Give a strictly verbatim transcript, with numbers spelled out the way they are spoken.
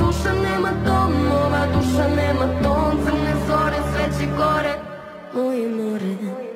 duša nema dom, ova duša nema dom. Crne zore, sveće gore, moje more.